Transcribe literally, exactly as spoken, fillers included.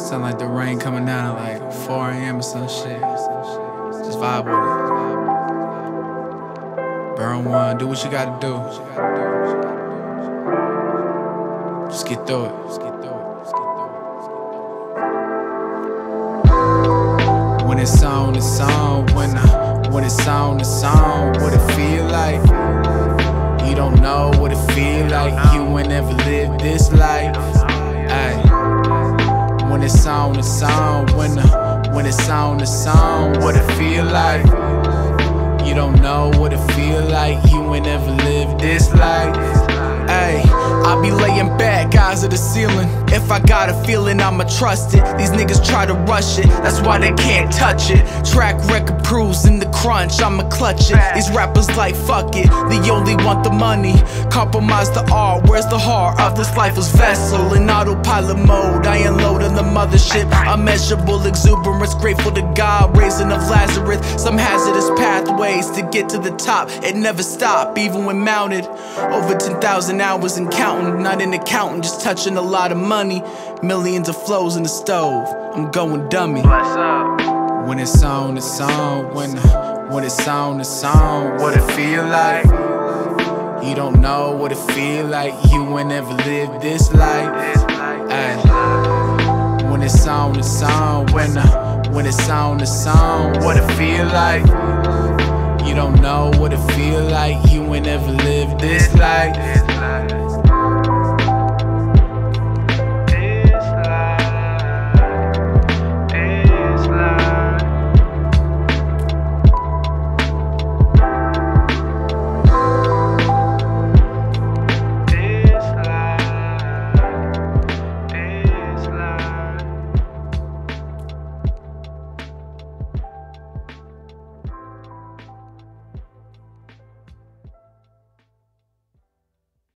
Sound like the rain coming down at like four A M or some shit. Just vibe with it. Burn one, do what you gotta do. Just get through it. Just get through it. Just get through it. When it's on, it's on. When I, when it's on, it's on. What it feel like? You don't know what it feel like. You ain't never lived this life. Ay. When it's on, it's on. When the, when it's on, it's on. What it feel like? You don't know what it feel like. You ain't never lived this life. Ay, I be laying back, eyes at the ceiling. If I got a feeling, I'ma trust it. These niggas try to rush it, that's why they can't touch it. Track record proves in the crunch, I'ma clutch it. These rappers like fuck it, they only want the money. Compromise the art, where's the heart of this lifeless vessel? In autopilot mode, I unload on the mothership. Unmeasurable exuberance, grateful to God, raising of Lazarus. Some hazardous pathways to get to the top, it never stop, even when mounted. Over ten thousand hours and counting, not an accountant, just touching a lot of money. Millions of flows in the stove, I'm going dummy. When it's on, it's on. When, when it's on, it's on. What it feel like? You don't know what it feel like. You ain't never lived this life. Ay. When it's on, it's on. When, when it's on, it's on. What it feel like? You don't know what it feel like. You ain't never lived this life.